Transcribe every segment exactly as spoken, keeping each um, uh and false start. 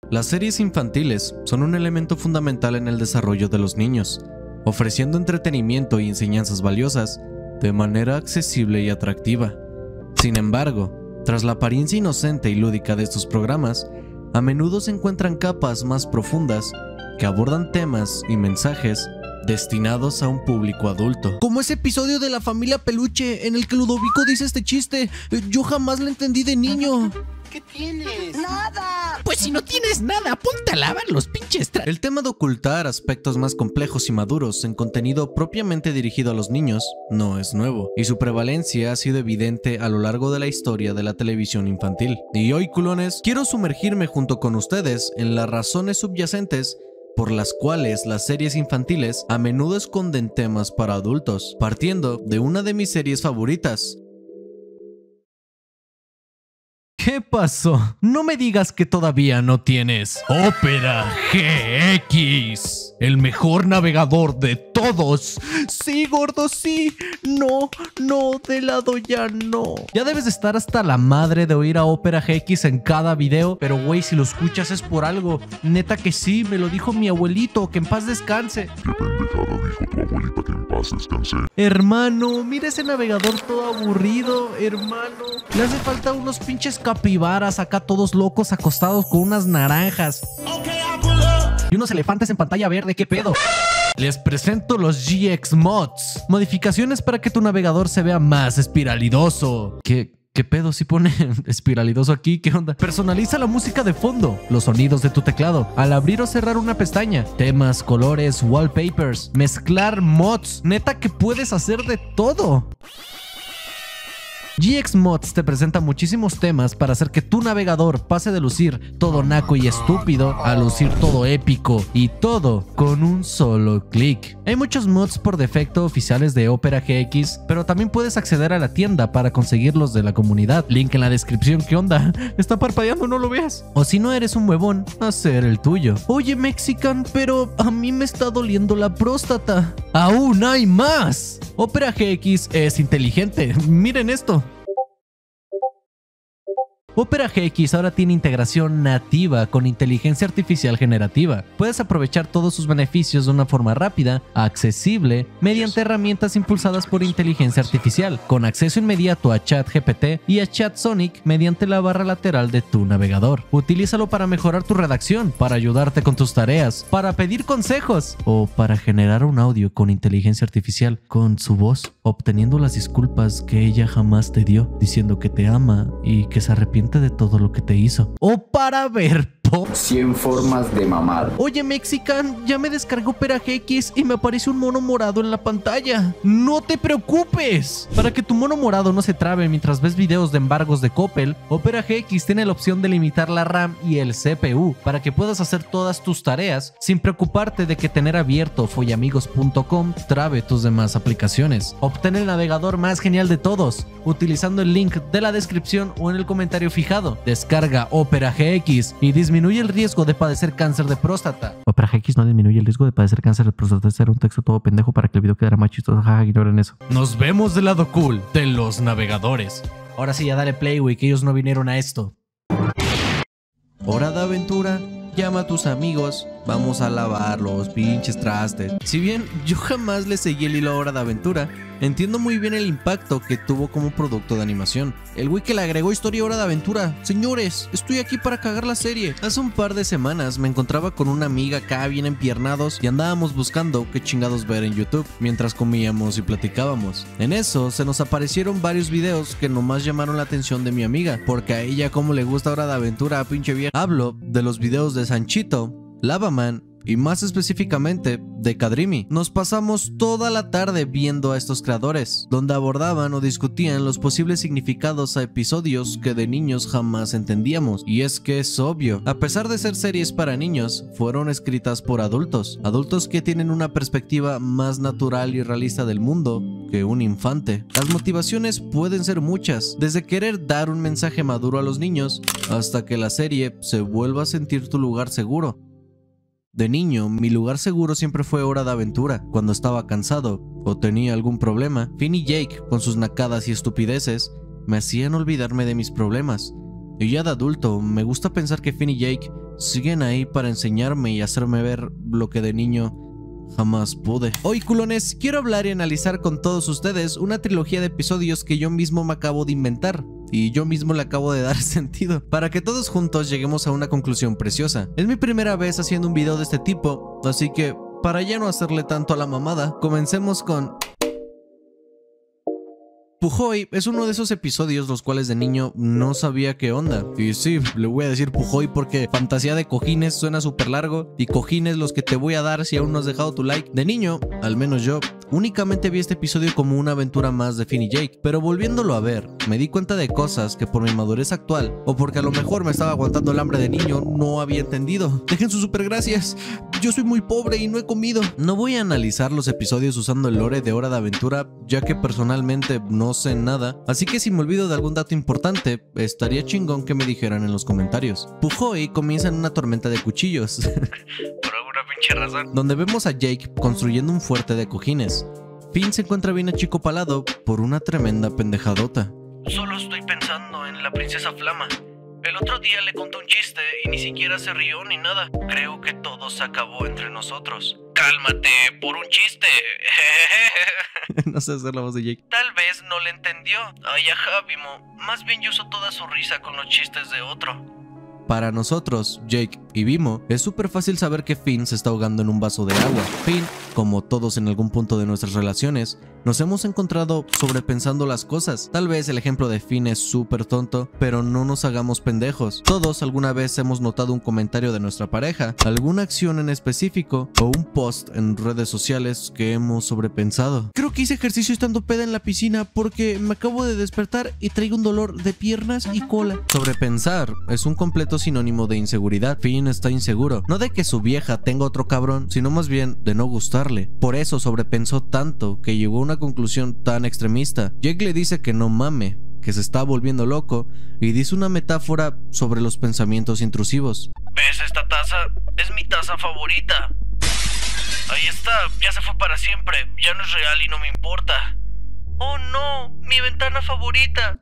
Las series infantiles son un elemento fundamental en el desarrollo de los niños, ofreciendo entretenimiento y enseñanzas valiosas de manera accesible y atractiva. Sin embargo, tras la apariencia inocente y lúdica de estos programas, a menudo se encuentran capas más profundas que abordan temas y mensajes destinados a un público adulto. Como ese episodio de La Familia Peluche en el que Ludovico dice este chiste. Yo jamás lo entendí de niño. ¿Qué tienes? ¡Nada! Pues si no tienes nada, ponte a lavar los pinches tra... El tema de ocultar aspectos más complejos y maduros en contenido propiamente dirigido a los niños no es nuevo, y su prevalencia ha sido evidente a lo largo de la historia de la televisión infantil. Y hoy, culones, quiero sumergirme junto con ustedes en las razones subyacentes por las cuales las series infantiles a menudo esconden temas para adultos, partiendo de una de mis series favoritas. ¿Qué pasó? No me digas que todavía no tienes Opera G X, el mejor navegador de todos. Sí, gordo, sí. No, no, de lado ya no. Ya debes de estar hasta la madre de oír a Opera G X en cada video, pero güey, si lo escuchas es por algo. Neta que sí, me lo dijo mi abuelito, que en paz descanse. ¿Qué pendejada dijo tu abuelita que en paz descanse? Hermano, mira ese navegador todo aburrido, hermano. Le hace falta unos pinches capibaras acá todos locos acostados con unas naranjas. Y unos elefantes en pantalla verde, ¿qué pedo? Les presento los G X Mods. Modificaciones para que tu navegador se vea más espiralidoso. ¿Qué? ¿Qué pedo? Si pone espiralidoso aquí, ¿qué onda? Personaliza la música de fondo, los sonidos de tu teclado, al abrir o cerrar una pestaña, temas, colores, wallpapers, mezclar mods. Neta que puedes hacer de todo. G X Mods te presenta muchísimos temas para hacer que tu navegador pase de lucir todo naco y estúpido a lucir todo épico, y todo con un solo clic. Hay muchos mods por defecto oficiales de Opera G X, pero también puedes acceder a la tienda para conseguirlos de la comunidad. Link en la descripción. ¿Qué onda? Está parpadeando, no lo veas. O si no eres un huevón, hacer el tuyo. Oye, Mexican, pero a mí me está doliendo la próstata. ¡Aún hay más! Opera G X es inteligente. Miren esto. Opera G X ahora tiene integración nativa con inteligencia artificial generativa. Puedes aprovechar todos sus beneficios de una forma rápida, accesible, mediante herramientas impulsadas por inteligencia artificial, con acceso inmediato a ChatGPT y a ChatSonic mediante la barra lateral de tu navegador. Utilízalo para mejorar tu redacción, para ayudarte con tus tareas, para pedir consejos o para generar un audio con inteligencia artificial con su voz, obteniendo las disculpas que ella jamás te dio, diciendo que te ama y que se arrepiente de todo lo que te hizo. O para ver cien formas de mamar. Oye, Mexican, ya me descargó Opera G X y me aparece un mono morado en la pantalla. ¡No te preocupes! Para que tu mono morado no se trabe mientras ves videos de embargos de Coppel, Opera G X tiene la opción de limitar la RAM y el C P U para que puedas hacer todas tus tareas sin preocuparte de que tener abierto follamigos punto com trabe tus demás aplicaciones. Obtén el navegador más genial de todos utilizando el link de la descripción o en el comentario fijado. Descarga Opera G X y disminuye Disminuye el riesgo de padecer cáncer de próstata. Opera G X no disminuye el riesgo de padecer cáncer de próstata. Era un texto todo pendejo para que el video quedara más chistoso. Jaja, ignoren eso. Nos vemos del lado cool de los navegadores. Ahora sí, ya dale play, güey, que ellos no vinieron a esto. Hora de aventura. Llama a tus amigos, vamos a lavar los pinches trastes. Si bien yo jamás le seguí el hilo a Hora de Aventura, entiendo muy bien el impacto que tuvo como producto de animación. El güey que le agregó historia a Hora de Aventura. Señores, estoy aquí para cagar la serie. Hace un par de semanas me encontraba con una amiga acá bien empiernados y andábamos buscando qué chingados ver en YouTube mientras comíamos y platicábamos. En eso se nos aparecieron varios videos que nomás llamaron la atención de mi amiga, porque a ella como le gusta Hora de Aventura, pinche vieja. Hablo de los videos de Sanchito, Lavaman y más específicamente de Kadrimi. Nos pasamos toda la tarde viendo a estos creadores, donde abordaban o discutían los posibles significados a episodios que de niños jamás entendíamos. Y es que es obvio, a pesar de ser series para niños, fueron escritas por adultos, adultos que tienen una perspectiva más natural y realista del mundo que un infante. Las motivaciones pueden ser muchas, desde querer dar un mensaje maduro a los niños, hasta que la serie se vuelva a sentir tu lugar seguro. De niño, mi lugar seguro siempre fue Hora de Aventura. Cuando estaba cansado o tenía algún problema, Finn y Jake, con sus nacadas y estupideces, me hacían olvidarme de mis problemas. Y ya de adulto, me gusta pensar que Finn y Jake siguen ahí para enseñarme y hacerme ver lo que de niño jamás pude. Hoy, culones, quiero hablar y analizar con todos ustedes una trilogía de episodios que yo mismo me acabo de inventar y yo mismo le acabo de dar sentido, para que todos juntos lleguemos a una conclusión preciosa. Es mi primera vez haciendo un video de este tipo, así que para ya no hacerle tanto a la mamada, comencemos con... Pujoy es uno de esos episodios los cuales de niño no sabía qué onda. Y sí, le voy a decir Pujoy porque fantasía de cojines suena súper largo y cojines los que te voy a dar si aún no has dejado tu like. De niño, al menos yo, únicamente vi este episodio como una aventura más de Finn y Jake, pero volviéndolo a ver, me di cuenta de cosas que por mi madurez actual, o porque a lo mejor me estaba aguantando el hambre de niño, no había entendido. Dejen sus super gracias, yo soy muy pobre y no he comido. No voy a analizar los episodios usando el lore de Hora de Aventura, ya que personalmente no sé nada, así que si me olvido de algún dato importante, estaría chingón que me dijeran en los comentarios. Pujoy comienza en una tormenta de cuchillos por alguna pinche razón, donde vemos a Jake construyendo un fuerte de cojines. Finn se encuentra bien achicopalado por una tremenda pendejadota. Solo estoy pensando en la princesa Flama. El otro día le conté un chiste y ni siquiera se rió ni nada. Creo que todo se acabó entre nosotros. Cálmate, por un chiste. No sé hacer la voz de Jake. Tal vez no le entendió. Ay, ajá, Vimo. Más bien yo uso toda su risa con los chistes de otro. Para nosotros, Jake y Vimo, es súper fácil saber que Finn se está ahogando en un vaso de agua. Finn, como todos en algún punto de nuestras relaciones, nos hemos encontrado sobrepensando las cosas. Tal vez el ejemplo de Finn es súper tonto, pero no nos hagamos pendejos. Todos alguna vez hemos notado un comentario de nuestra pareja, alguna acción en específico o un post en redes sociales que hemos sobrepensado. Creo que hice ejercicio estando peda en la piscina porque me acabo de despertar y traigo un dolor de piernas y cola. Sobrepensar es un completo sinónimo de inseguridad. Finn está inseguro, no de que su vieja tenga otro cabrón, sino más bien de no gustarle. Por eso sobrepensó tanto que llegó a una conclusión tan extremista. Jake le dice que no mame, que se está volviendo loco, y dice una metáfora sobre los pensamientos intrusivos. ¿Ves esta taza? Es mi taza favorita. Ahí está, ya se fue para siempre, ya no es real y no me importa. ¡Oh no! ¡Mi ventana favorita!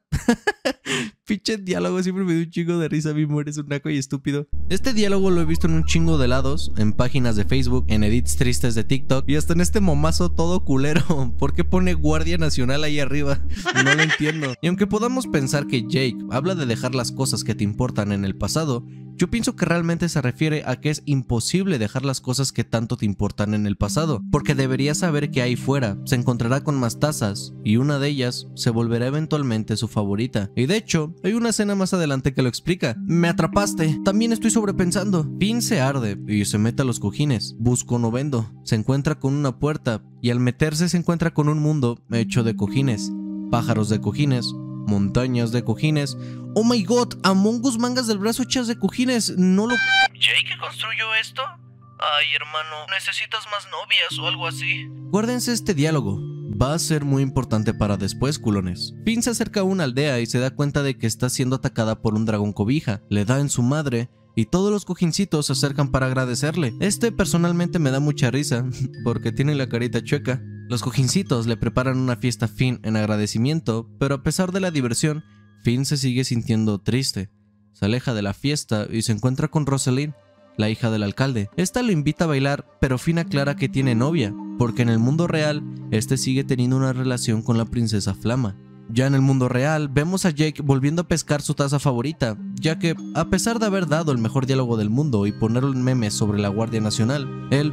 Pinche diálogo siempre me dio un chingo de risa. Mi mujer es un naco y estúpido. Este diálogo lo he visto en un chingo de lados, en páginas de Facebook, en edits tristes de TikTok y hasta en este momazo todo culero. ¿Por qué pone Guardia Nacional ahí arriba? No lo entiendo. Y aunque podamos pensar que Jake habla de dejar las cosas que te importan en el pasado, yo pienso que realmente se refiere a que es imposible dejar las cosas que tanto te importan en el pasado, porque deberías saber que ahí fuera se encontrará con más tazas y una de ellas se volverá eventualmente su favorita. Y de hecho, hay una escena más adelante que lo explica. Me atrapaste, también estoy sobrepensando. Finn se arde y se mete a los cojines. Busco no vendo. Se encuentra con una puerta y al meterse se encuentra con un mundo hecho de cojines, pájaros de cojines, montañas de cojines. Oh my god, Among Us mangas del brazo hechas de cojines. No lo... ¿Jake construyó esto? Ay, hermano, necesitas más novias o algo así. Guárdense este diálogo. Va a ser muy importante para después, culones. Finn se acerca a una aldea y se da cuenta de que está siendo atacada por un dragón cobija. Le da en su madre y todos los cojincitos se acercan para agradecerle. Este personalmente me da mucha risa porque tiene la carita chueca. Los cojincitos le preparan una fiesta a Finn en agradecimiento, pero a pesar de la diversión, Finn se sigue sintiendo triste. Se aleja de la fiesta y se encuentra con Rosalind, la hija del alcalde. Esta lo invita a bailar, pero Finn aclara que tiene novia, porque en el mundo real, este sigue teniendo una relación con la princesa Flama. Ya en el mundo real, vemos a Jake volviendo a pescar su taza favorita, ya que, a pesar de haber dado el mejor diálogo del mundo y ponerlo en memes sobre la Guardia Nacional, él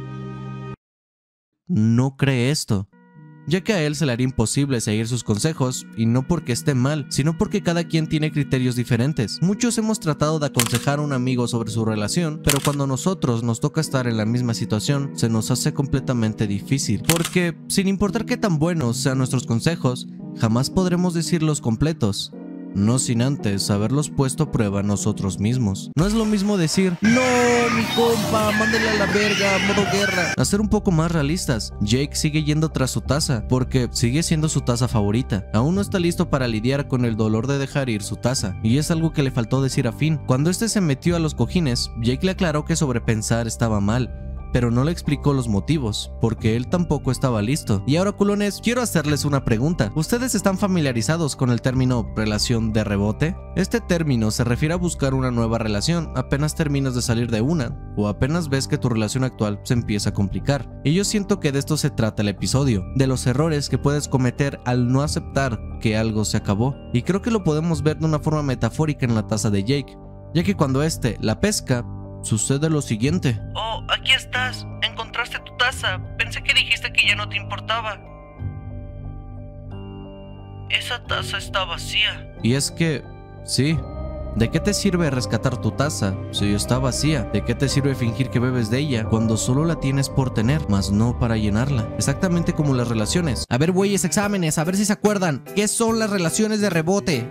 no cree esto, ya que a él se le haría imposible seguir sus consejos, y no porque esté mal, sino porque cada quien tiene criterios diferentes. Muchos hemos tratado de aconsejar a un amigo sobre su relación, pero cuando nosotros nos toca estar en la misma situación, se nos hace completamente difícil, porque sin importar qué tan buenos sean nuestros consejos, jamás podremos decirlos completos, no sin antes haberlos puesto a prueba nosotros mismos. No es lo mismo decir, no, mi compa, mándale a la verga, modo guerra. A ser un poco más realistas, Jake sigue yendo tras su taza, porque sigue siendo su taza favorita. Aún no está listo para lidiar con el dolor de dejar ir su taza, y es algo que le faltó decir a Finn. Cuando este se metió a los cojines, Jake le aclaró que sobrepensar estaba mal, pero no le explicó los motivos, porque él tampoco estaba listo. Y ahora, culones, quiero hacerles una pregunta. ¿Ustedes están familiarizados con el término relación de rebote? Este término se refiere a buscar una nueva relación apenas terminas de salir de una, o apenas ves que tu relación actual se empieza a complicar. Y yo siento que de esto se trata el episodio, de los errores que puedes cometer al no aceptar que algo se acabó. Y creo que lo podemos ver de una forma metafórica en la taza de Jake, ya que cuando este la pesca, sucede lo siguiente. Oh, aquí estás. Encontraste tu taza. Pensé que dijiste que ya no te importaba. Esa taza está vacía. Y es que, sí. ¿De qué te sirve rescatar tu taza si está vacía? ¿De qué te sirve fingir que bebes de ella cuando solo la tienes por tener, mas no para llenarla? Exactamente como las relaciones. A ver, güeyes, exámenes, a ver si se acuerdan. ¿Qué son las relaciones de rebote?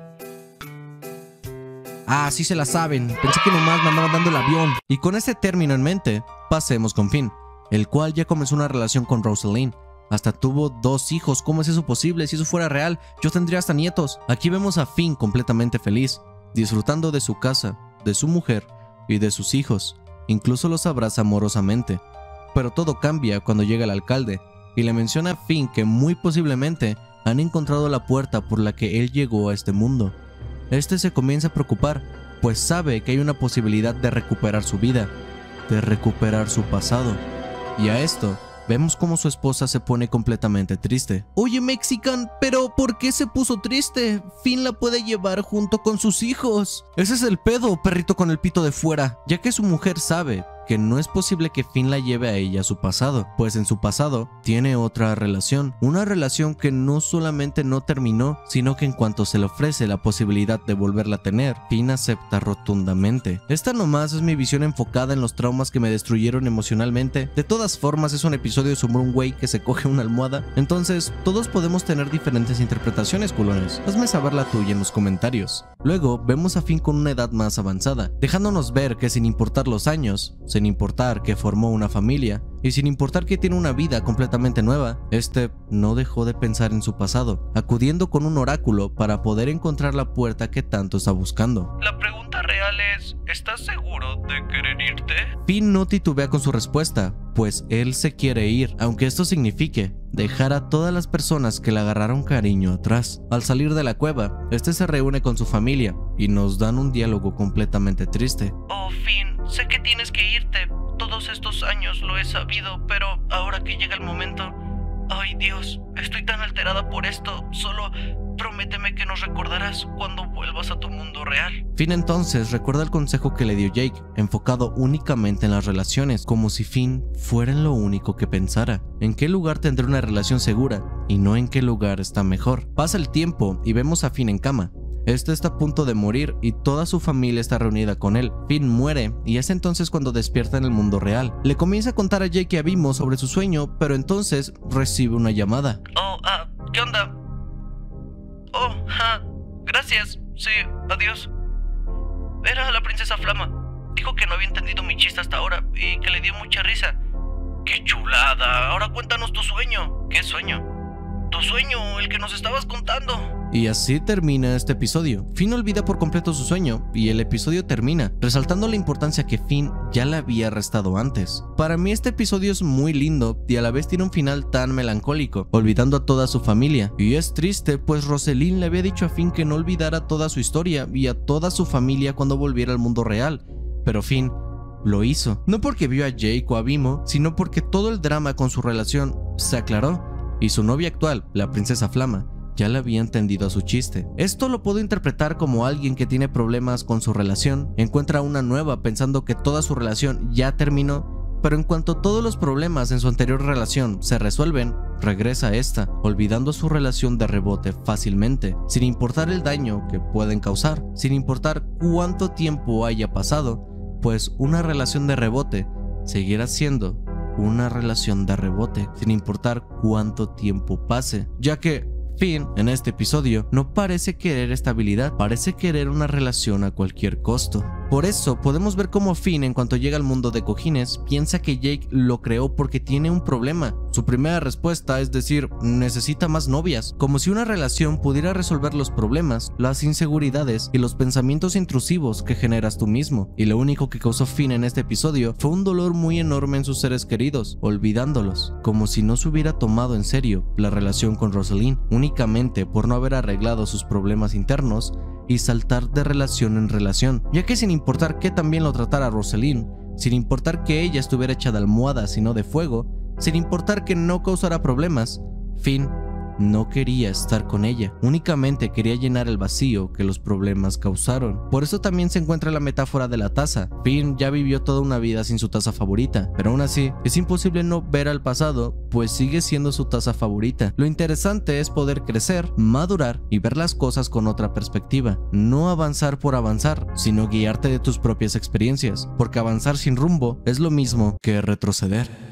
Ah, sí se la saben. Pensé que nomás me andaban dando el avión. Y con este término en mente, pasemos con Finn, el cual ya comenzó una relación con Rosaline. Hasta tuvo dos hijos. ¿Cómo es eso posible? Si eso fuera real, yo tendría hasta nietos. Aquí vemos a Finn completamente feliz, disfrutando de su casa, de su mujer y de sus hijos. Incluso los abraza amorosamente. Pero todo cambia cuando llega el alcalde y le menciona a Finn que muy posiblemente han encontrado la puerta por la que él llegó a este mundo. Este se comienza a preocupar, pues sabe que hay una posibilidad de recuperar su vida, de recuperar su pasado. Y a esto, vemos cómo su esposa se pone completamente triste. Oye, Mexican, pero ¿por qué se puso triste? Finn la puede llevar junto con sus hijos. Ese es el pedo, perrito con el pito de fuera, ya que su mujer sabe que no es posible que Finn la lleve a ella a su pasado, pues en su pasado tiene otra relación, una relación que no solamente no terminó, sino que en cuanto se le ofrece la posibilidad de volverla a tener, Finn acepta rotundamente. Esta nomás es mi visión enfocada en los traumas que me destruyeron emocionalmente. De todas formas, es un episodio sobre un güey que se coge una almohada, entonces todos podemos tener diferentes interpretaciones, culones. Hazme saber la tuya en los comentarios. Luego vemos a Finn con una edad más avanzada, dejándonos ver que sin importar los años, sin importar que formó una familia y sin importar que tiene una vida completamente nueva, este no dejó de pensar en su pasado, acudiendo con un oráculo para poder encontrar la puerta que tanto está buscando. La pregunta real es, ¿estás seguro de querer irte? Finn no titubea con su respuesta, pues él se quiere ir, aunque esto signifique dejar a todas las personas que le agarraron cariño atrás. Al salir de la cueva, este se reúne con su familia y nos dan un diálogo completamente triste. Oh, Finn, sé que tienes que irte. Todos estos años lo he sabido, pero ahora que llega el momento... Ay, Dios, estoy tan alterada por esto. Solo prométeme que nos recordarás cuando vuelvas a tu mundo real. Finn entonces recuerda el consejo que le dio Jake, enfocado únicamente en las relaciones, como si Finn fuera en lo único que pensara. ¿En qué lugar tendré una relación segura? Y no en qué lugar está mejor. Pasa el tiempo y vemos a Finn en cama. Este está a punto de morir y toda su familia está reunida con él. Finn muere y es entonces cuando despierta en el mundo real. Le comienza a contar a Jake y a Bimo sobre su sueño, pero entonces recibe una llamada. Oh, ah, ¿qué onda? Oh, ah, gracias. Sí, adiós. Era la princesa Flama. Dijo que no había entendido mi chiste hasta ahora y que le dio mucha risa. ¡Qué chulada! Ahora cuéntanos tu sueño. ¿Qué sueño? Tu sueño, el que nos estabas contando. Y así termina este episodio. Finn olvida por completo su sueño y el episodio termina, resaltando la importancia que Finn ya le había restado antes. Para mí este episodio es muy lindo y a la vez tiene un final tan melancólico, olvidando a toda su familia. Y es triste, pues Rosaline le había dicho a Finn que no olvidara toda su historia y a toda su familia cuando volviera al mundo real. Pero Finn lo hizo, no porque vio a Jake o a Bimo, sino porque todo el drama con su relación se aclaró y su novia actual, la princesa Flama, ya le había entendido a su chiste. Esto lo puedo interpretar como alguien que tiene problemas con su relación, encuentra una nueva pensando que toda su relación ya terminó, pero en cuanto todos los problemas en su anterior relación se resuelven, regresa a esta, olvidando su relación de rebote fácilmente, sin importar el daño que pueden causar, sin importar cuánto tiempo haya pasado, pues una relación de rebote seguirá siendo una relación de rebote, sin importar cuánto tiempo pase, ya que Finn, en este episodio, no parece querer estabilidad, parece querer una relación a cualquier costo. Por eso podemos ver cómo Finn, en cuanto llega al mundo de cojines, piensa que Jake lo creó porque tiene un problema. Su primera respuesta es decir, necesita más novias, como si una relación pudiera resolver los problemas, las inseguridades y los pensamientos intrusivos que generas tú mismo. Y lo único que causó Finn en este episodio fue un dolor muy enorme en sus seres queridos, olvidándolos, como si no se hubiera tomado en serio la relación con Rosalind, únicamente por no haber arreglado sus problemas internos y saltar de relación en relación, ya que sin importar qué tan bien lo tratara Rosalind, sin importar que ella estuviera hecha de almohadas y no de fuego, sin importar que no causara problemas, Finn no quería estar con ella, únicamente quería llenar el vacío que los problemas causaron. Por eso también se encuentra la metáfora de la taza. Finn ya vivió toda una vida sin su taza favorita, pero aún así es imposible no ver al pasado, pues sigue siendo su taza favorita. Lo interesante es poder crecer, madurar y ver las cosas con otra perspectiva. No avanzar por avanzar, sino guiarte de tus propias experiencias, porque avanzar sin rumbo es lo mismo que retroceder.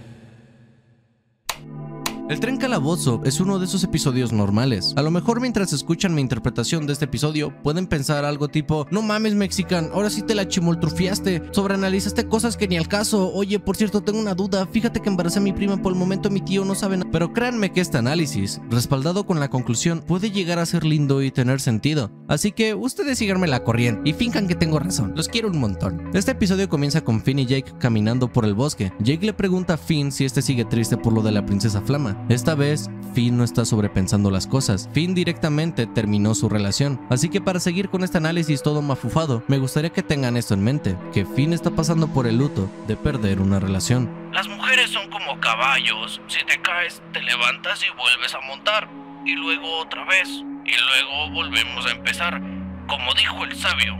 El tren calabozo es uno de esos episodios normales. A lo mejor mientras escuchan mi interpretación de este episodio pueden pensar algo tipo: no mames, Mexican, ahora sí te la chimoltrufiaste, sobreanalizaste cosas que ni al caso. Oye, por cierto, tengo una duda, fíjate que embaracé a mi prima, por el momento mi tío no sabe nada. Pero créanme que este análisis, respaldado con la conclusión, puede llegar a ser lindo y tener sentido. Así que ustedes síganme la corriente y finjan que tengo razón, los quiero un montón. Este episodio comienza con Finn y Jake caminando por el bosque. Jake le pregunta a Finn si este sigue triste por lo de la princesa Flama. Esta vez, Finn no está sobrepensando las cosas. Finn directamente terminó su relación. Así que para seguir con este análisis todo mafufado, me gustaría que tengan esto en mente, que Finn está pasando por el luto de perder una relación. Las mujeres son como caballos. Si te caes, te levantas y vuelves a montar. Y luego otra vez. Y luego volvemos a empezar. Como dijo el sabio,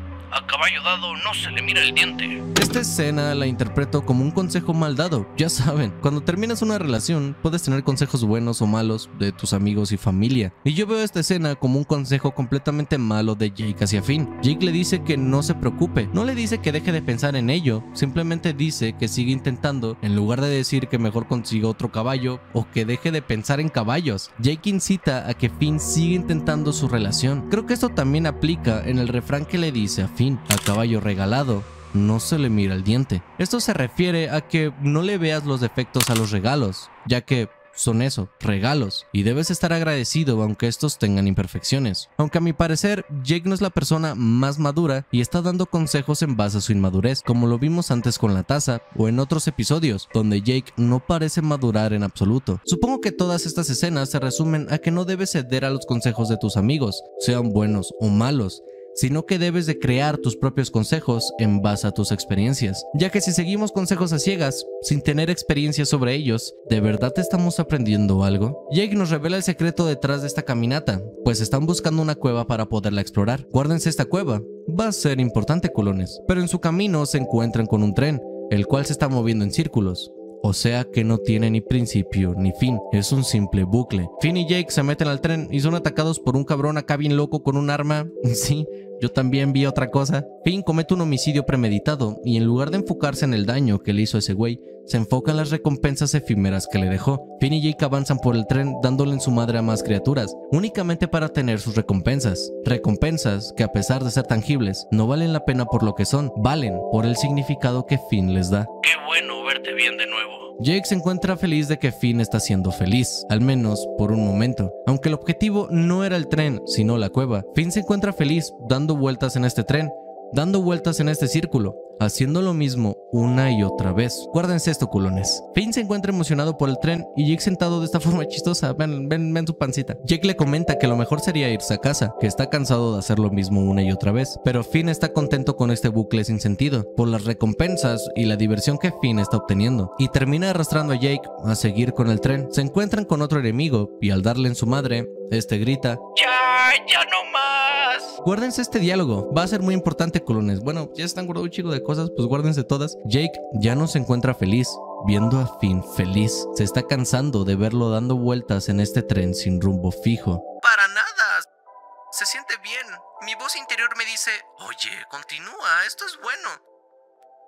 a caballo dado no se le mira el diente. Esta escena la interpreto como un consejo mal dado. Ya saben, cuando terminas una relación puedes tener consejos buenos o malos de tus amigos y familia. Y yo veo esta escena como un consejo completamente malo de Jake hacia Finn. Jake le dice que no se preocupe, no le dice que deje de pensar en ello, simplemente dice que sigue intentando, en lugar de decir que mejor consiga otro caballo o que deje de pensar en caballos. Jake incita a que Finn siga intentando su relación. Creo que esto también aplica en el refrán que le dice a Finn: a caballo regalado no se le mira el diente. Esto se refiere a que no le veas los defectos a los regalos, ya que son eso, regalos, y debes estar agradecido aunque estos tengan imperfecciones. Aunque a mi parecer Jake no es la persona más madura y está dando consejos en base a su inmadurez, como lo vimos antes con la taza o en otros episodios donde Jake no parece madurar en absoluto. Supongo que todas estas escenas se resumen a que no debes ceder a los consejos de tus amigos, sean buenos o malos, sino que debes de crear tus propios consejos en base a tus experiencias, ya que si seguimos consejos a ciegas, sin tener experiencia sobre ellos, ¿de verdad estamos aprendiendo algo? Jake nos revela el secreto detrás de esta caminata, pues están buscando una cueva para poderla explorar. Guárdense esta cueva, va a ser importante, culones. Pero en su camino se encuentran con un tren, el cual se está moviendo en círculos. O sea que no tiene ni principio ni fin, es un simple bucle. Finn y Jake se meten al tren y son atacados por un cabrón acá bien loco con un arma. Sí, yo también vi otra cosa. Finn comete un homicidio premeditado y en lugar de enfocarse en el daño que le hizo ese güey, se enfoca en las recompensas efímeras que le dejó. Finn y Jake avanzan por el tren dándole en su madre a más criaturas, únicamente para tener sus recompensas. Recompensas que, a pesar de ser tangibles, no valen la pena por lo que son, valen por el significado que Finn les da. Qué bueno verte bien de nuevo. Jake se encuentra feliz de que Finn está siendo feliz, al menos por un momento. Aunque el objetivo no era el tren, sino la cueva, Finn se encuentra feliz dando vueltas en este tren, dando vueltas en este círculo, haciendo lo mismo una y otra vez. Guárdense esto, culones. Finn se encuentra emocionado por el tren y Jake sentado de esta forma chistosa. Ven, ven, ven su pancita. Jake le comenta que lo mejor sería irse a casa, que está cansado de hacer lo mismo una y otra vez. Pero Finn está contento con este bucle sin sentido, por las recompensas y la diversión que Finn está obteniendo. Y termina arrastrando a Jake a seguir con el tren. Se encuentran con otro enemigo y al darle en su madre, este grita: ¡Ya, ya no más! Guárdense este diálogo, va a ser muy importante, culones. Bueno, ya están guardando un chico de cosas, pues guárdense todas. Jake ya no se encuentra feliz viendo a Finn feliz. Se está cansando de verlo dando vueltas en este tren sin rumbo fijo. Para nada. Se siente bien. Mi voz interior me dice: oye, continúa, esto es bueno.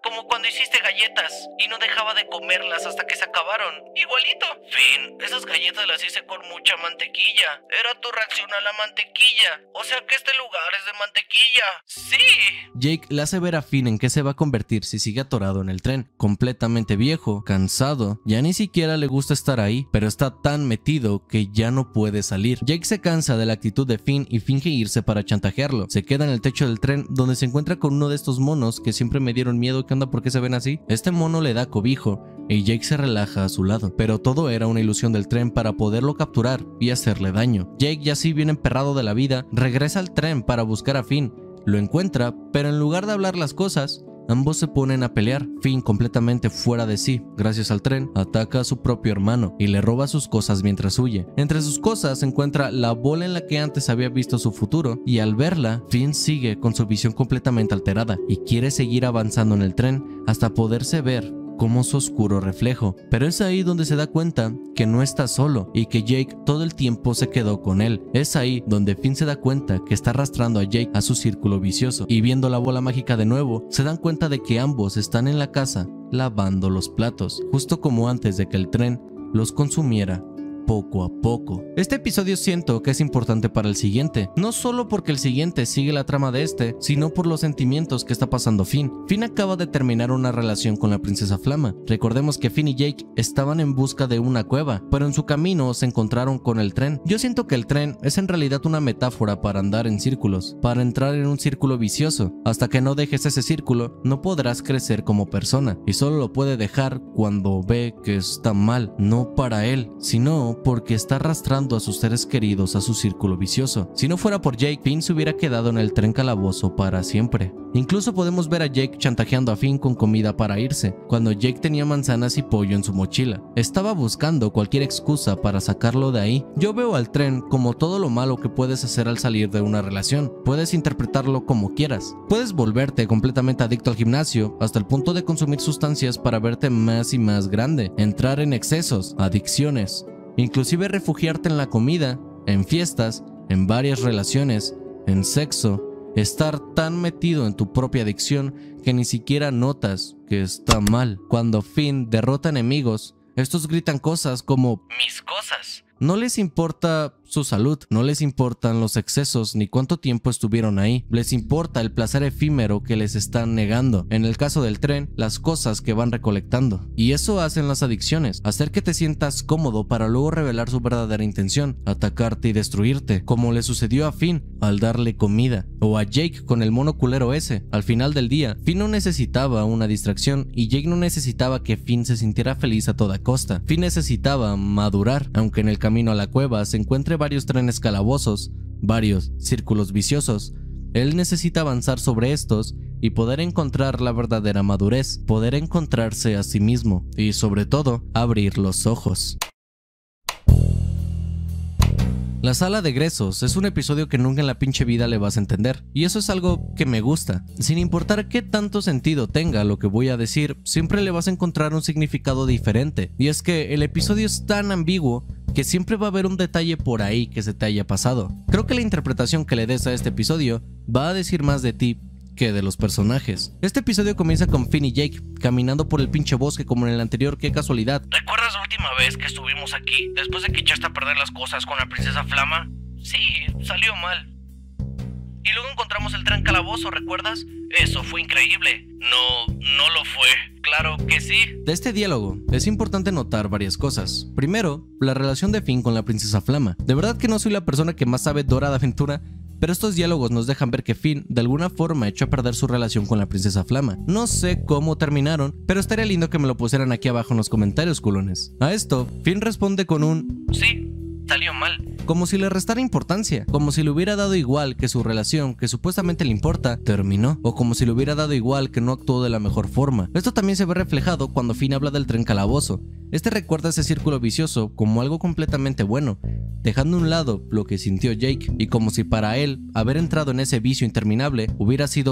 como cuando hiciste galletas y no dejaba de comerlas hasta que se acabaron. Igualito. Finn, esas galletas las hice con mucha mantequilla. Era tu reacción a la mantequilla. O sea que este lugar es de mantequilla. ¡Sí! Jake le hace ver a Finn en qué se va a convertir si sigue atorado en el tren. Completamente viejo, cansado, ya ni siquiera le gusta estar ahí, pero está tan metido que ya no puede salir. Jake se cansa de la actitud de Finn y finge irse para chantajearlo. Se queda en el techo del tren donde se encuentra con uno de estos monos que siempre me dieron miedo. ¿Qué onda? ¿Por qué se ven así? Este mono le da cobijo y Jake se relaja a su lado, pero todo era una ilusión del tren para poderlo capturar y hacerle daño. Jake, ya así bien emperrado de la vida, regresa al tren para buscar a Finn. Lo encuentra, pero en lugar de hablar las cosas, ambos se ponen a pelear. Finn, completamente fuera de sí gracias al tren, ataca a su propio hermano y le roba sus cosas mientras huye. Entre sus cosas se encuentra la bola en la que antes había visto su futuro, y al verla, Finn sigue con su visión completamente alterada y quiere seguir avanzando en el tren hasta poderse ver como su oscuro reflejo. Pero es ahí donde se da cuenta que no está solo y que Jake todo el tiempo se quedó con él. Es ahí donde Finn se da cuenta que está arrastrando a Jake a su círculo vicioso, y viendo la bola mágica de nuevo, se dan cuenta de que ambos están en la casa lavando los platos, justo como antes de que el tren los consumiera poco a poco. Este episodio siento que es importante para el siguiente, no solo porque el siguiente sigue la trama de este, sino por los sentimientos que está pasando Finn. Finn acaba de terminar una relación con la princesa Flama. Recordemos que Finn y Jake estaban en busca de una cueva, pero en su camino se encontraron con el tren. Yo siento que el tren es en realidad una metáfora para andar en círculos, para entrar en un círculo vicioso. Hasta que no dejes ese círculo, no podrás crecer como persona, y solo lo puede dejar cuando ve que está mal, no para él, sino porque está arrastrando a sus seres queridos a su círculo vicioso. Si no fuera por Jake, Finn se hubiera quedado en el tren calabozo para siempre. Incluso podemos ver a Jake chantajeando a Finn con comida para irse, cuando Jake tenía manzanas y pollo en su mochila. Estaba buscando cualquier excusa para sacarlo de ahí. Yo veo al tren como todo lo malo que puedes hacer al salir de una relación. Puedes interpretarlo como quieras. Puedes volverte completamente adicto al gimnasio hasta el punto de consumir sustancias para verte más y más grande, entrar en excesos, adicciones, inclusive refugiarte en la comida, en fiestas, en varias relaciones, en sexo, estar tan metido en tu propia adicción que ni siquiera notas que está mal. Cuando Finn derrota enemigos, estos gritan cosas como mis cosas. No les importa su salud, no les importan los excesos ni cuánto tiempo estuvieron ahí, les importa el placer efímero que les están negando. En el caso del tren, las cosas que van recolectando. Y eso hacen las adicciones, hacer que te sientas cómodo para luego revelar su verdadera intención, atacarte y destruirte, como le sucedió a Finn al darle comida, o a Jake con el mono culero ese. Al final del día, Finn no necesitaba una distracción y Jake no necesitaba que Finn se sintiera feliz a toda costa. Finn necesitaba madurar, aunque en el camino a la cueva se encuentre varios trenes calabozos, varios círculos viciosos. Él necesita avanzar sobre estos y poder encontrar la verdadera madurez, poder encontrarse a sí mismo y sobre todo abrir los ojos. La sala de egresos es un episodio que nunca en la pinche vida le vas a entender, y eso es algo que me gusta. Sin importar qué tanto sentido tenga lo que voy a decir, siempre le vas a encontrar un significado diferente, y es que el episodio es tan ambiguo que siempre va a haber un detalle por ahí que se te haya pasado. Creo que la interpretación que le des a este episodio va a decir más de ti que de los personajes. Este episodio comienza con Finn y Jake caminando por el pinche bosque como en el anterior. ¡Qué casualidad! ¿Recuerdas la última vez que estuvimos aquí después de que echaste a perder las cosas con la princesa Flama? Sí, salió mal. Y luego encontramos el tren calabozo, ¿recuerdas? Eso fue increíble. No, no lo fue. Claro que sí. De este diálogo es importante notar varias cosas. Primero, la relación de Finn con la princesa Flama. De verdad que no soy la persona que más sabe Dora de Aventura, pero estos diálogos nos dejan ver que Finn de alguna forma echó a perder su relación con la princesa Flama. No sé cómo terminaron, pero estaría lindo que me lo pusieran aquí abajo en los comentarios, culones. A esto, Finn responde con un sí, salió mal. Como si le restara importancia, como si le hubiera dado igual que su relación, que supuestamente le importa, terminó, o como si le hubiera dado igual que no actuó de la mejor forma. Esto también se ve reflejado cuando Finn habla del tren calabozo. Este recuerda ese círculo vicioso como algo completamente bueno, dejando a un lado lo que sintió Jake, y como si para él haber entrado en ese vicio interminable hubiera sido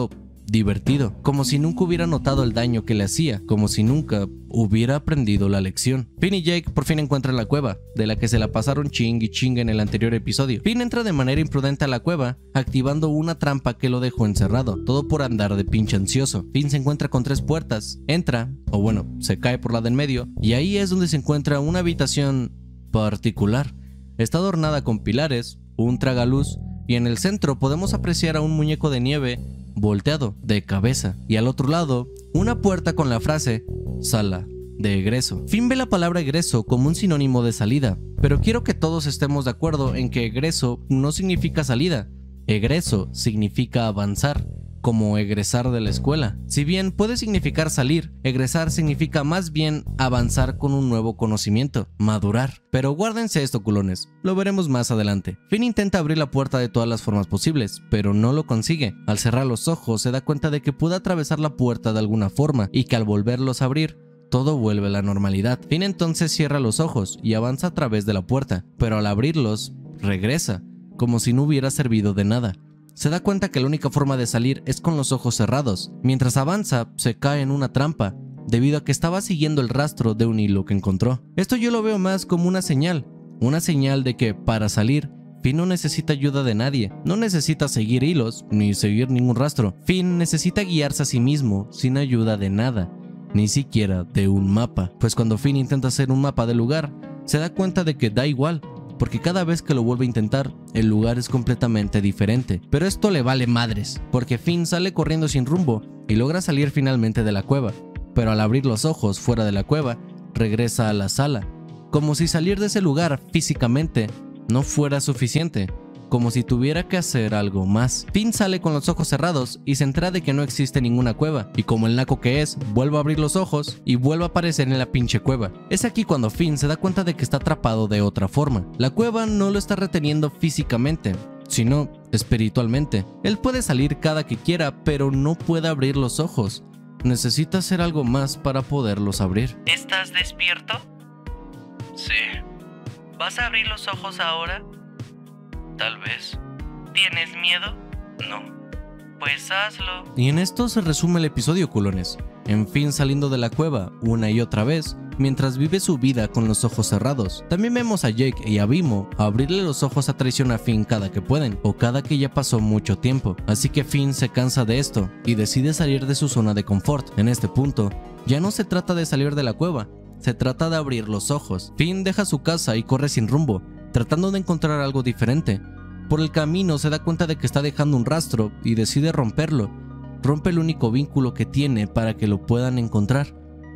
divertido, como si nunca hubiera notado el daño que le hacía, como si nunca hubiera aprendido la lección. Finn y Jake por fin encuentran la cueva, de la que se la pasaron ching y ching en el anterior episodio. Finn entra de manera imprudente a la cueva, activando una trampa que lo dejó encerrado, todo por andar de pinche ansioso. Finn se encuentra con tres puertas, entra, o bueno, se cae por la de en medio, y ahí es donde se encuentra una habitación particular. Está adornada con pilares, un tragaluz, y en el centro podemos apreciar a un muñeco de nieve volteado de cabeza, y al otro lado una puerta con la frase sala de egreso. Finn ve la palabra egreso como un sinónimo de salida, pero quiero que todos estemos de acuerdo en que egreso no significa salida. Egreso significa avanzar, como egresar de la escuela. Si bien puede significar salir, egresar significa más bien avanzar con un nuevo conocimiento, madurar. Pero guárdense esto, culones, lo veremos más adelante. Finn intenta abrir la puerta de todas las formas posibles, pero no lo consigue. Al cerrar los ojos se da cuenta de que puede atravesar la puerta de alguna forma y que al volverlos a abrir, todo vuelve a la normalidad. Finn entonces cierra los ojos y avanza a través de la puerta, pero al abrirlos, regresa, como si no hubiera servido de nada. Se da cuenta que la única forma de salir es con los ojos cerrados. Mientras avanza, se cae en una trampa, debido a que estaba siguiendo el rastro de un hilo que encontró. Esto yo lo veo más como una señal, una señal de que para salir, Finn no necesita ayuda de nadie, no necesita seguir hilos, ni seguir ningún rastro. Finn necesita guiarse a sí mismo sin ayuda de nada, ni siquiera de un mapa. Pues cuando Finn intenta hacer un mapa del lugar, se da cuenta de que da igual, porque cada vez que lo vuelve a intentar, el lugar es completamente diferente. Pero esto le vale madres, porque Finn sale corriendo sin rumbo y logra salir finalmente de la cueva, pero al abrir los ojos fuera de la cueva, regresa a la sala, como si salir de ese lugar físicamente no fuera suficiente, como si tuviera que hacer algo más. Finn sale con los ojos cerrados y se entera de que no existe ninguna cueva, y como el naco que es, vuelve a abrir los ojos y vuelve a aparecer en la pinche cueva. Es aquí cuando Finn se da cuenta de que está atrapado de otra forma. La cueva no lo está reteniendo físicamente, sino espiritualmente. Él puede salir cada que quiera, pero no puede abrir los ojos. Necesita hacer algo más para poderlos abrir. ¿Estás despierto? Sí. ¿Vas a abrir los ojos ahora? Tal vez. ¿Tienes miedo? No. Pues hazlo. Y en esto se resume el episodio, culones. En Finn saliendo de la cueva una y otra vez, mientras vive su vida con los ojos cerrados. También vemos a Jake y a Bimo abrirle los ojos a traición a Finn cada que pueden, o cada que ya pasó mucho tiempo. Así que Finn se cansa de esto y decide salir de su zona de confort. En este punto, ya no se trata de salir de la cueva, se trata de abrir los ojos. Finn deja su casa y corre sin rumbo, tratando de encontrar algo diferente. Por el camino se da cuenta de que está dejando un rastro y decide romperlo. Rompe el único vínculo que tiene para que lo puedan encontrar.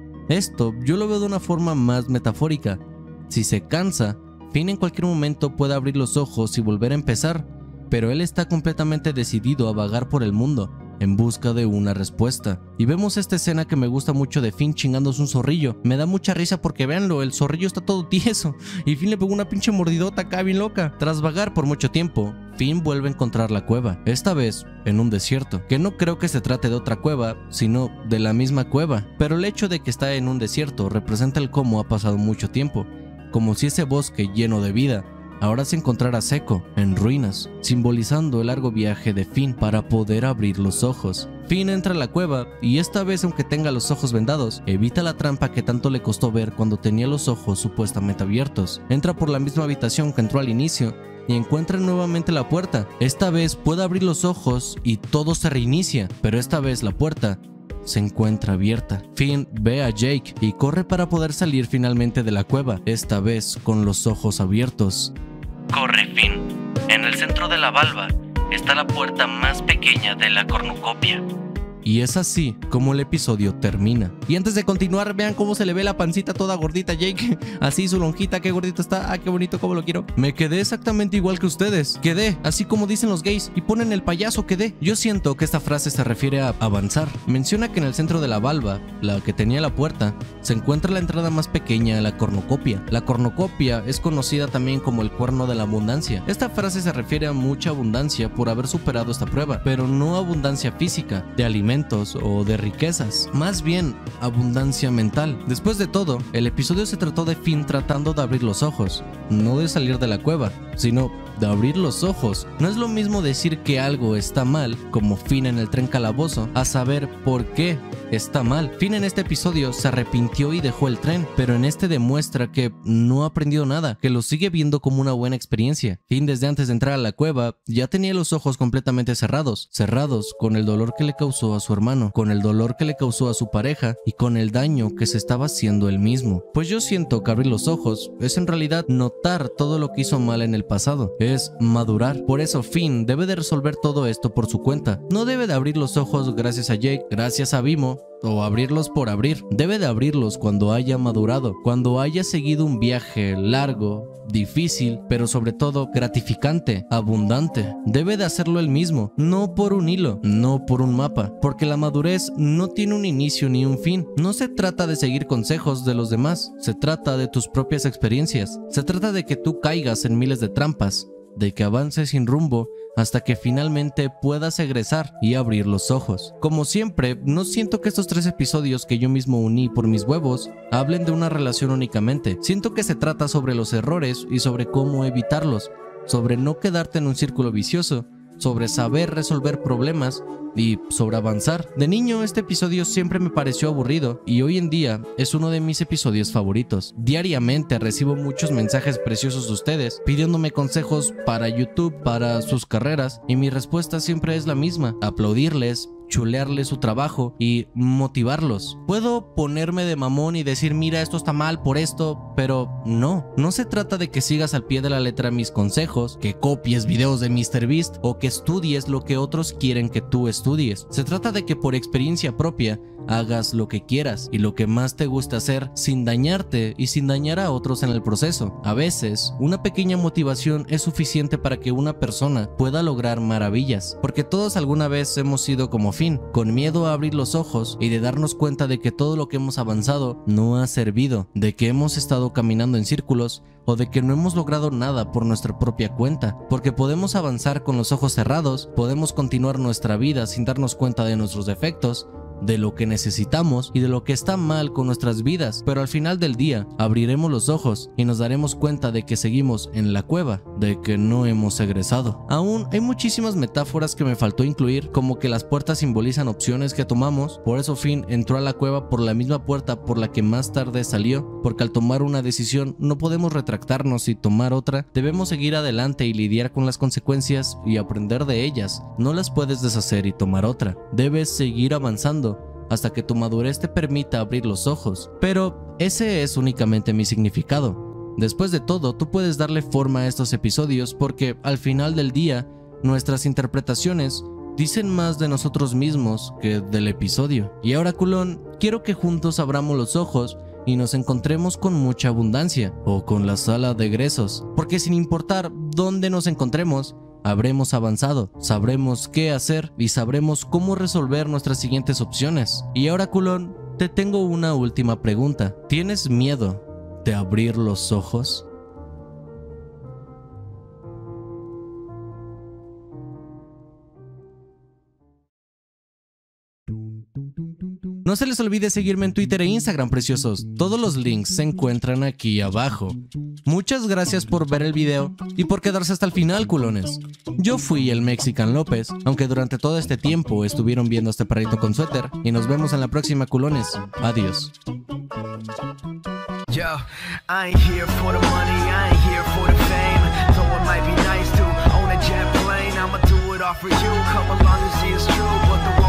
Esto yo lo veo de una forma más metafórica. Si se cansa, Finn en cualquier momento puede abrir los ojos y volver a empezar, pero él está completamente decidido a vagar por el mundo en busca de una respuesta. Y vemos esta escena que me gusta mucho de Finn chingándose un zorrillo. Me da mucha risa porque véanlo, el zorrillo está todo tieso y Finn le pegó una pinche mordidota acá bien loca. Tras vagar por mucho tiempo, Finn vuelve a encontrar la cueva, esta vez en un desierto, que no creo que se trate de otra cueva, sino de la misma cueva. Pero el hecho de que está en un desierto representa el cómo ha pasado mucho tiempo, como si ese bosque lleno de vida ahora se encontrara seco, en ruinas, simbolizando el largo viaje de Finn para poder abrir los ojos. Finn entra a la cueva y esta vez, aunque tenga los ojos vendados, evita la trampa que tanto le costó ver cuando tenía los ojos supuestamente abiertos. Entra por la misma habitación que entró al inicio y encuentra nuevamente la puerta. Esta vez puede abrir los ojos y todo se reinicia, pero esta vez la puerta se encuentra abierta. Finn ve a Jake y corre para poder salir finalmente de la cueva, esta vez con los ojos abiertos. Corre, Finn. En el centro de la valva está la puerta más pequeña de la cornucopia. Y es así como el episodio termina. Y antes de continuar, vean cómo se le ve la pancita toda gordita a Jake. Así su lonjita, qué gordito está. Ah, qué bonito, cómo lo quiero. Me quedé exactamente igual que ustedes. Quedé, así como dicen los gays y ponen el payaso, quedé. Yo siento que esta frase se refiere a avanzar. Menciona que en el centro de la valva, la que tenía la puerta, se encuentra la entrada más pequeña a la cornucopia. La cornucopia es conocida también como el cuerno de la abundancia. Esta frase se refiere a mucha abundancia por haber superado esta prueba, pero no abundancia física, de alimentos o de riquezas, más bien abundancia mental. Después de todo, el episodio se trató de Finn tratando de abrir los ojos, no de salir de la cueva, sino de abrir los ojos. No es lo mismo decir que algo está mal, como Finn en el tren calabozo, a saber por qué está mal. Finn en este episodio se arrepintió y dejó el tren, pero en este demuestra que no ha aprendido nada, que lo sigue viendo como una buena experiencia. Finn desde antes de entrar a la cueva ya tenía los ojos completamente cerrados, cerrados con el dolor que le causó a su hermano, con el dolor que le causó a su pareja y con el daño que se estaba haciendo él mismo. Pues yo siento que abrir los ojos es en realidad notar todo lo que hizo mal en el pasado, es madurar. Por eso Finn debe de resolver todo esto por su cuenta. No debe de abrir los ojos gracias a Jake, gracias a Vimo, o abrirlos por abrir. Debe de abrirlos cuando haya madurado, cuando haya seguido un viaje largo, difícil, pero sobre todo gratificante, abundante. Debe de hacerlo él mismo, no por un hilo, no por un mapa, porque la madurez no tiene un inicio ni un fin. No se trata de seguir consejos de los demás, se trata de tus propias experiencias. Se trata de que tú caigas en miles de trampas, de que avances sin rumbo hasta que finalmente puedas egresar y abrir los ojos. Como siempre, no siento que estos tres episodios que yo mismo uní por mis huevos hablen de una relación únicamente. Siento que se trata sobre los errores y sobre cómo evitarlos, sobre no quedarte en un círculo vicioso, sobre saber resolver problemas y sobre avanzar. De niño este episodio siempre me pareció aburrido y hoy en día es uno de mis episodios favoritos. Diariamente recibo muchos mensajes preciosos de ustedes pidiéndome consejos para YouTube, para sus carreras, y mi respuesta siempre es la misma: aplaudirles, chulearles su trabajo y motivarlos. Puedo ponerme de mamón y decir, mira, esto está mal por esto, pero no, no se trata de que sigas al pie de la letra mis consejos, que copies videos de míster Beast o que estudies lo que otros quieren que tú estudies. Se trata de que por experiencia propia hagas lo que quieras y lo que más te gusta hacer sin dañarte y sin dañar a otros en el proceso. A veces, una pequeña motivación es suficiente para que una persona pueda lograr maravillas, porque todos alguna vez hemos sido como Finn, con miedo a abrir los ojos y de darnos cuenta de que todo lo que hemos avanzado no ha servido, de que hemos estado caminando en círculos o de que no hemos logrado nada por nuestra propia cuenta, porque podemos avanzar con los ojos cerrados, podemos continuar nuestra vida sin darnos cuenta de nuestros defectos, de lo que necesitamos y de lo que está mal con nuestras vidas, pero al final del día abriremos los ojos y nos daremos cuenta de que seguimos en la cueva, de que no hemos egresado. Aún hay muchísimas metáforas que me faltó incluir, como que las puertas simbolizan opciones que tomamos. Por eso Finn entró a la cueva por la misma puerta por la que más tarde salió, porque al tomar una decisión no podemos retractarnos y tomar otra. Debemos seguir adelante y lidiar con las consecuencias y aprender de ellas. No las puedes deshacer y tomar otra. Debes seguir avanzando hasta que tu madurez te permita abrir los ojos. Pero ese es únicamente mi significado. Después de todo, tú puedes darle forma a estos episodios porque al final del día, nuestras interpretaciones dicen más de nosotros mismos que del episodio. Y ahora, culón, quiero que juntos abramos los ojos y nos encontremos con mucha abundancia, o con la sala de egresos, porque sin importar dónde nos encontremos, habremos avanzado, sabremos qué hacer y sabremos cómo resolver nuestras siguientes opciones. Y ahora, culón, te tengo una última pregunta. ¿Tienes miedo de abrir los ojos? No se les olvide seguirme en Twitter e Instagram, preciosos. Todos los links se encuentran aquí abajo. Muchas gracias por ver el video y por quedarse hasta el final, culones. Yo fui el Mexican López, aunque durante todo este tiempo estuvieron viendo a este perrito con suéter. Y nos vemos en la próxima, culones. Adiós. Yo, I ain't here for the money, I ain't here for the fame. Though it might be nice to own a jet plane, I'ma do it all for you. Come along and see it's true, but the